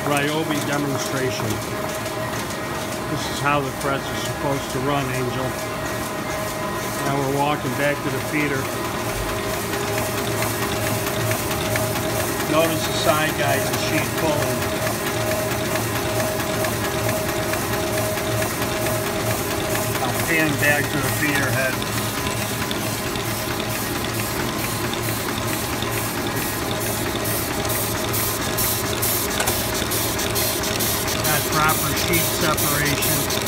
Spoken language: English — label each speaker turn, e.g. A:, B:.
A: Ryobi demonstration. This is how the press is supposed to run, Angel. Now we're walking back to the feeder. Notice the side guides and sheet pulling. I'll pan back to the feeder head. Got proper sheet separation.